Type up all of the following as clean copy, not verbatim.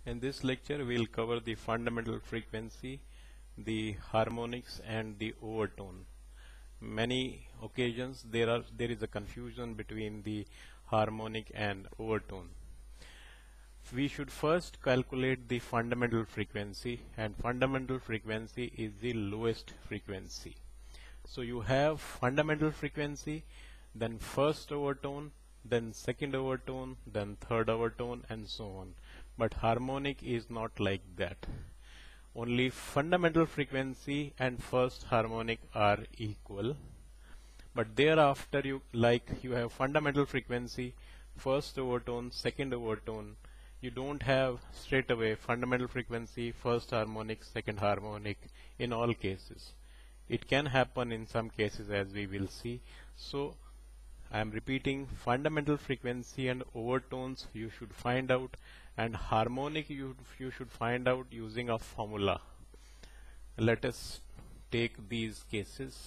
In this lecture, we'll cover the fundamental frequency, the harmonics, and the overtone. Many occasions there is a confusion between the harmonic and overtone. We should first calculate the fundamental frequency, and fundamental frequency is the lowest frequency. So you have fundamental frequency, then first overtone, then second overtone, then third overtone, and so on. But harmonic is not like that. Only fundamental frequency and first harmonic are equal. But thereafter you have fundamental frequency, first overtone, second overtone. You don't have straight away fundamental frequency, first harmonic, second harmonic in all cases. It can happen in some cases, as we will see. So I am repeating, fundamental frequency and overtones you should find out, and harmonic you should find out using a formula. Let us take these cases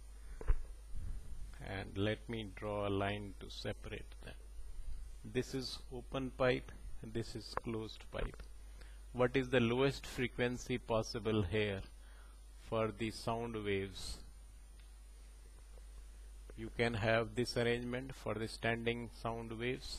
and let me draw a line to separate them. This is open pipe, this is closed pipe. What is the lowest frequency possible here for the sound waves? You can have this arrangement for the standing sound waves.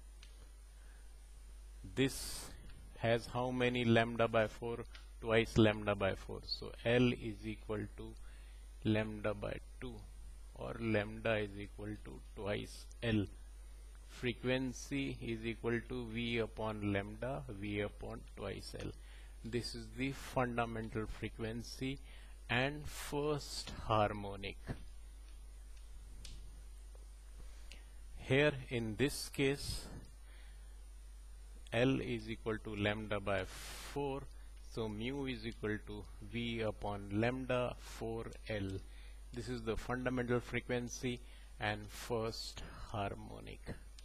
This has how many lambda by 4? Twice lambda by 4. So L is equal to lambda by 2, or lambda is equal to twice L. Frequency is equal to V upon lambda, V upon twice L. This is the fundamental frequency and first harmonic. Here in this case, L is equal to lambda by 4, so mu is equal to V upon lambda 4L. This is the fundamental frequency and first harmonic.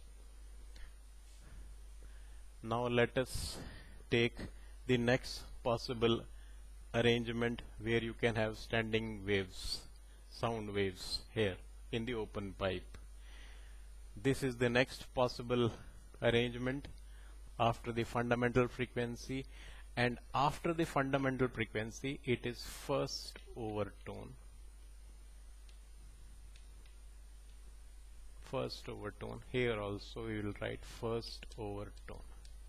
Now let us take the next possible arrangement where you can have standing waves, sound waves here in the open pipe. This is the next possible arrangement after the fundamental frequency, and after the fundamental frequency it is first overtone. First overtone. Here also we will write first overtone.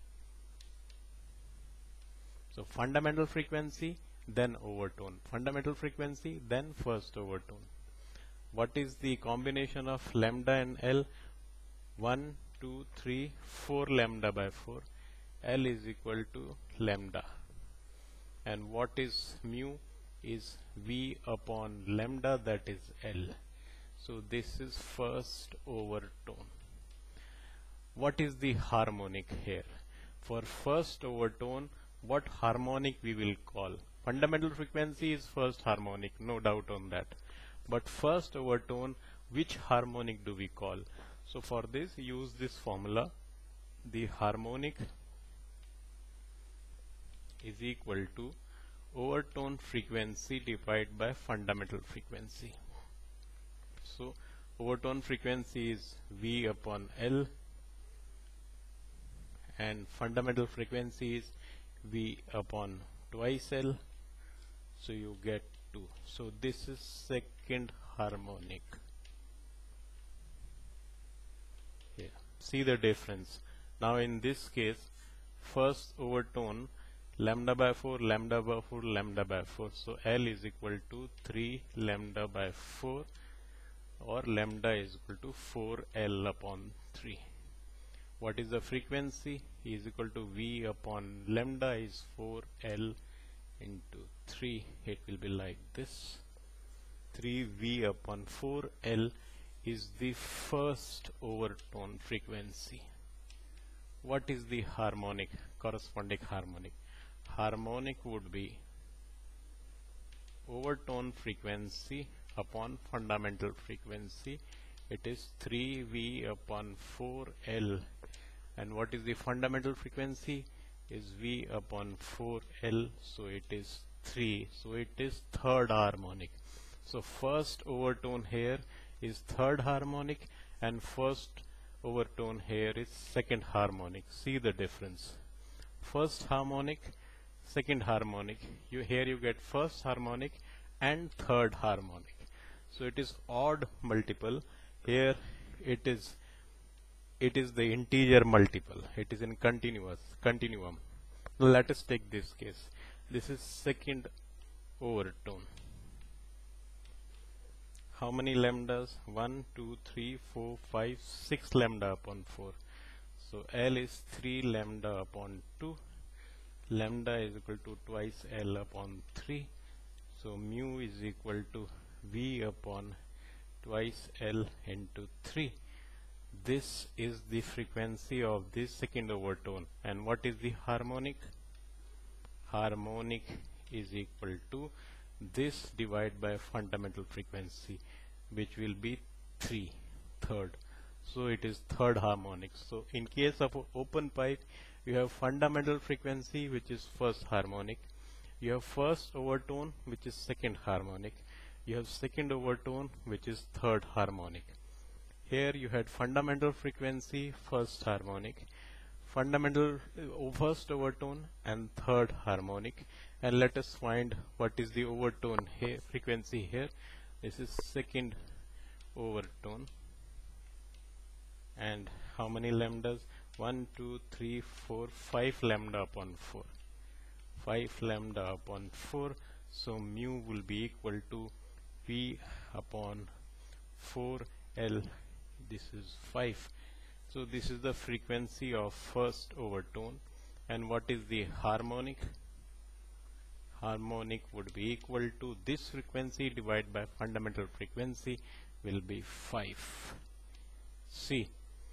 So fundamental frequency, then overtone. Fundamental frequency, then first overtone. What is the combination of lambda and L? 1, 2, 3, 4 lambda by 4. L is equal to lambda. And what is mu? Is V upon lambda, that is L. So this is first overtone. What is the harmonic here? For first overtone, what harmonic we will call? Fundamental frequency is first harmonic, no doubt on that. But first overtone, which harmonic do we call? So for this, use this formula. The harmonic is equal to overtone frequency divided by fundamental frequency. So overtone frequency is V upon L and fundamental frequency is V upon twice L. So you get 2. So this is second harmonic. Here, see the difference. Now in this case, first overtone, lambda by 4, lambda by 4, lambda by 4. So L is equal to 3 lambda by 4, or lambda is equal to 4L upon 3. What is the frequency? Is equal to V upon lambda is 4L into 3. It will be like this. 3V upon 4L is the first overtone frequency. What is the harmonic, corresponding harmonic? Harmonic would be overtone frequency upon fundamental frequency. It is 3V upon 4L. And what is the fundamental frequency? Is V upon 4L. So it is 3. So it is third harmonic. So first overtone here is third harmonic, and first overtone here is second harmonic. See the difference. first harmonic, second harmonic. Here you get first harmonic and third harmonic. So it is odd multiple. Here it is the integer multiple. It is in continuum. Let us take this case. This is second overtone. How many lambdas? 1, 2, 3, 4, 5, 6 lambda upon 4. So L is 3 lambda upon 2. Lambda is equal to twice L upon 3. So mu is equal to V upon twice L into 3. This is the frequency of this second overtone. And what is the harmonic? Harmonic is equal to this divided by fundamental frequency, which will be third. So it is third harmonic. So in case of open pipe, you have fundamental frequency, which is first harmonic. You have first overtone, which is second harmonic. You have second overtone, which is third harmonic. Here you had fundamental frequency, first harmonic, fundamental first overtone and third harmonic. And let us find what is the overtone here, frequency here. This is second overtone. And how many lambdas? 1, 2, 3, 4, 5 lambda upon 4. 5 lambda upon 4. So mu will be equal to V upon 4L. This is 5. So this is the frequency of first overtone. And what is the harmonic? Harmonic would be equal to this frequency divided by fundamental frequency will be 5. See,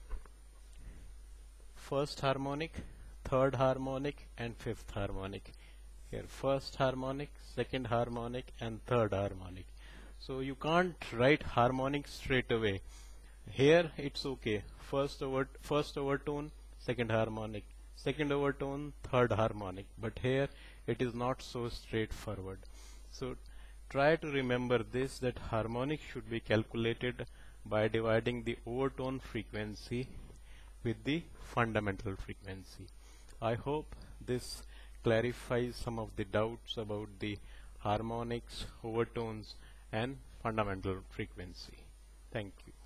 first harmonic, third harmonic and fifth harmonic. Here first harmonic, second harmonic and third harmonic. So you can't write harmonic straight away. Here it's okay. First overtone, second harmonic, second overtone, third harmonic. But here it is not so straightforward. So try to remember this, that harmonic should be calculated by dividing the overtone frequency with the fundamental frequency. I hope this clarifies some of the doubts about the harmonics, overtones and fundamental frequency. Thank you.